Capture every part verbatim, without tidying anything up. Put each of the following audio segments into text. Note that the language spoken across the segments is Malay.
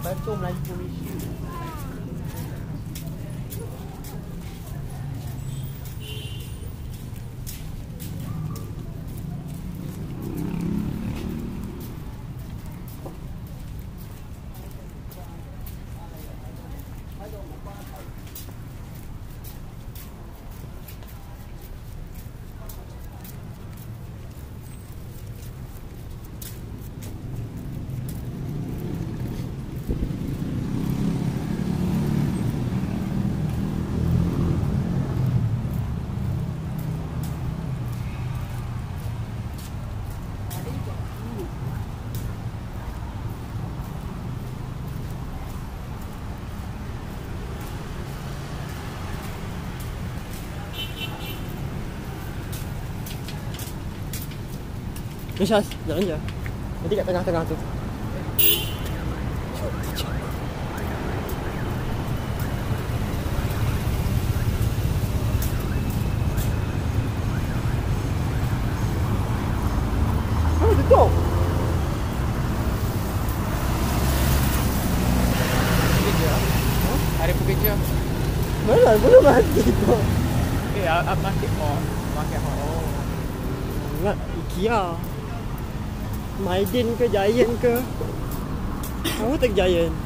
Betul Melayu polisi. Syaz, jalan je. Nanti kat tengah-tengah tu. Oh, tutup. Pekerja. Huh? Ada pekerja. Mana? Belum mati tu. Eh, up market mall. Market mall. Oh. Ingat IKEA. Maidin ke Giant ke? Kamu tak Giant?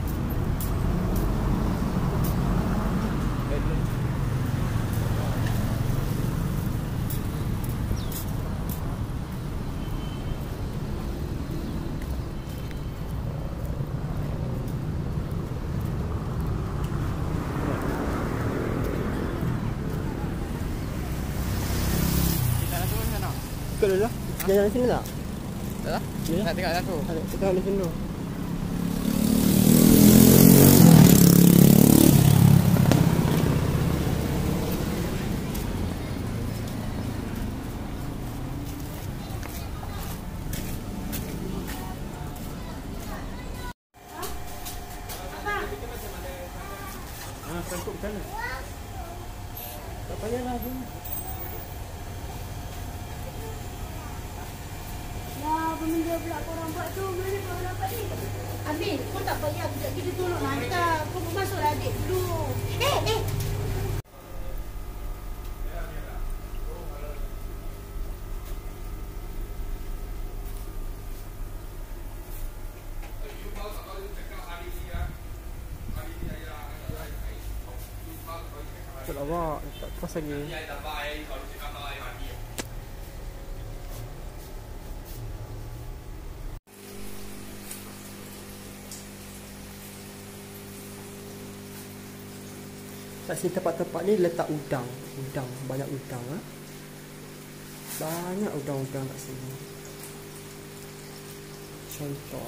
Kita nak turun sana. Ikut dulu lah. Jalan sini tak? Dah lah? Ya. Nak tengok dah tu. Ada, kita ada sini. Ah, sangkut ke sana? Tak payahlah tu. Lah, benda pula korang buat tu. Mana korang dapat ni? Amin, kau tak payah budak kita tolong hantar. Kau masuklah adik dulu. Eh, eh. Tak lawak, tak puas lagi. Kat sini tempat-tempat ni letak udang. Udang, banyak udang ha? Banyak udang-udang kat sini. Contoh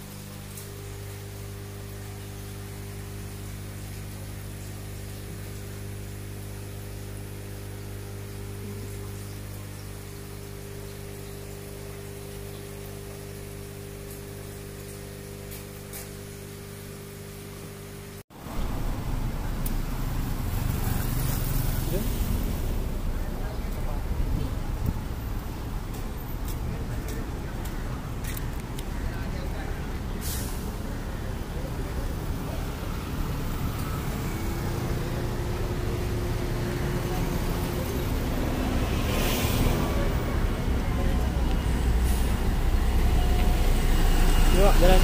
Yuk, jalan.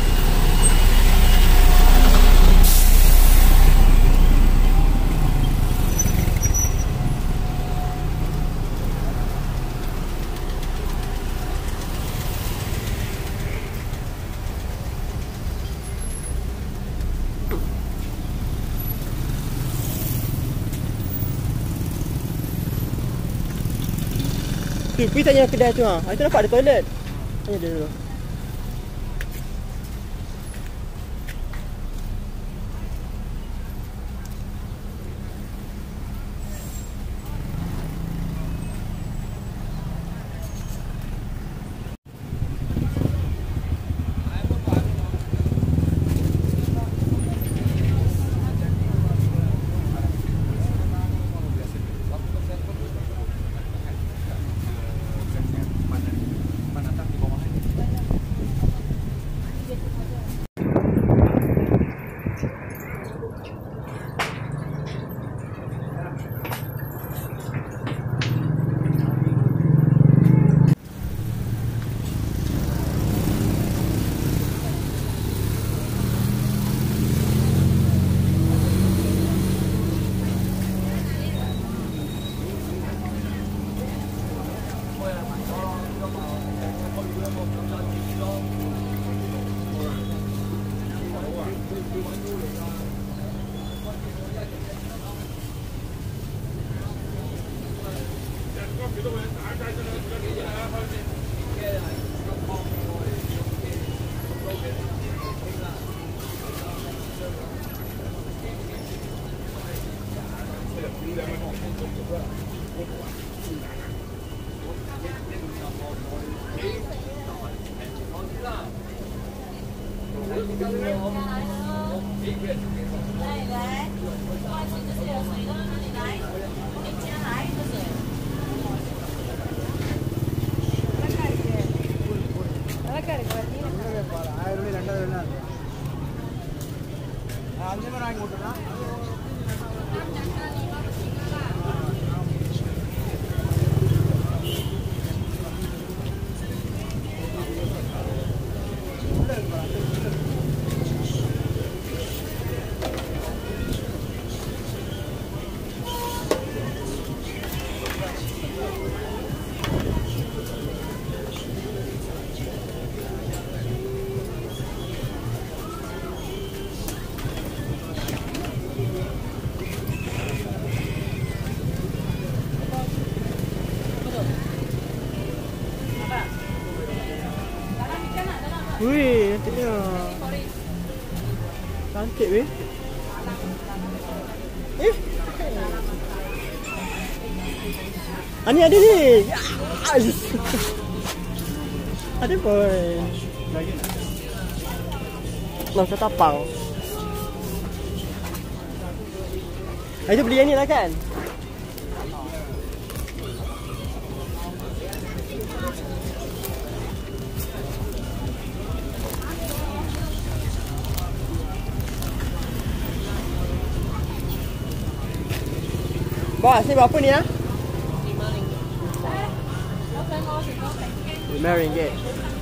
Tu, pergi tanya kedai tu ha. Itu nampak ada toilet. Tanya dia dulu. Wih, cantiknya. Cantik weh. Eh. Ani ada ni. Yes. Ada boy. Lagi nak. Nak ketapang. Ayo beli yang ni lah kan? Bos, ni berapa ni ah? lima ringgit.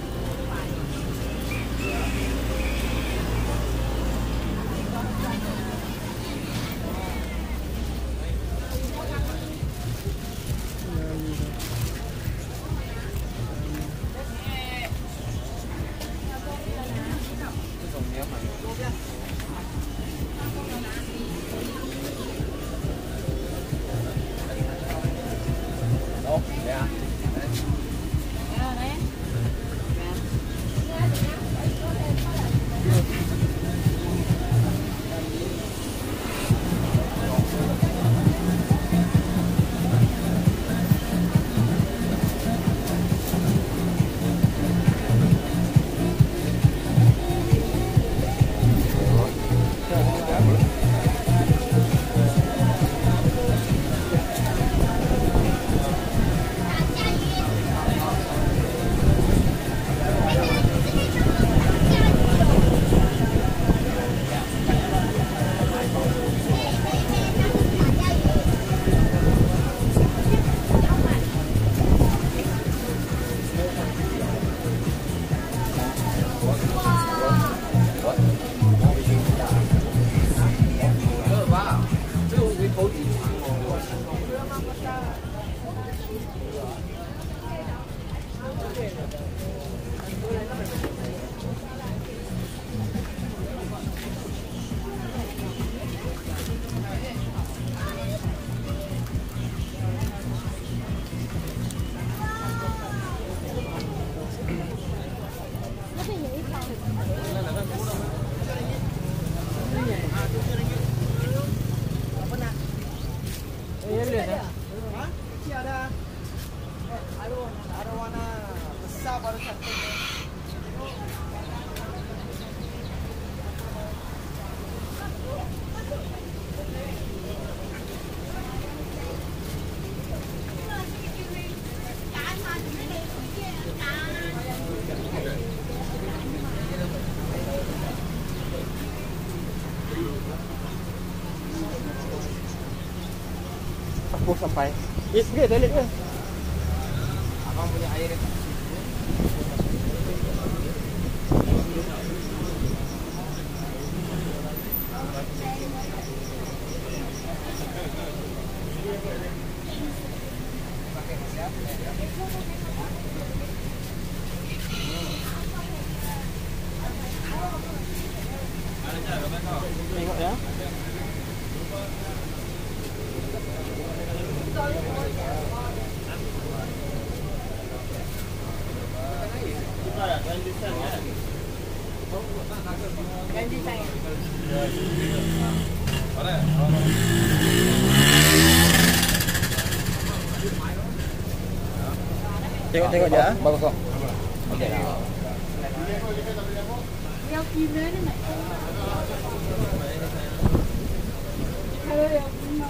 Aku sampai. Eh, pergi toilet ke? Abang punya air dekat situ. Tengok ya. Ganti saya. Ada. Tengok-tengok je ah. Bagus kok. Okey lah. Yang kira ni nak. Kalau yang bunga.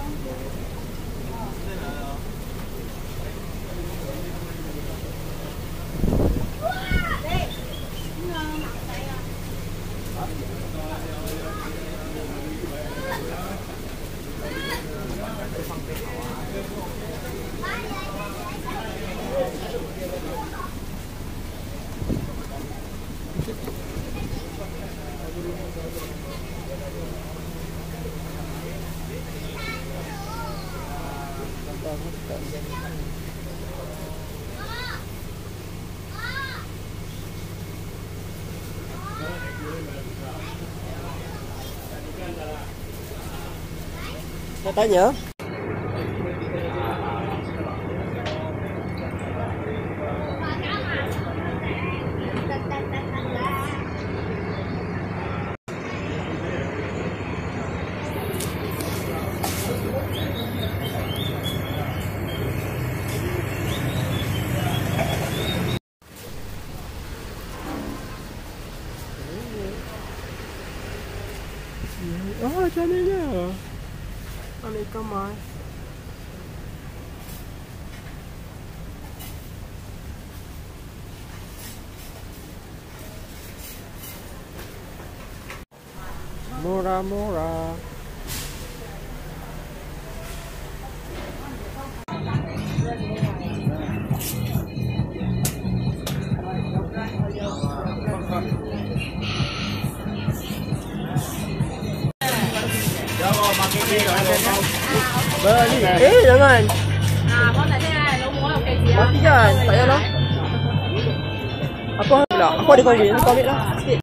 Saya tanya. Oh, cantiknya. Ada ikan mas. Murah-murah. Beli. Eh, jangan. Ah, kau tak ada nombor okey dia. Mati kan? Tak payahlah. Apa pula? Apa ada kau ambil? Kau ambil lah sikit.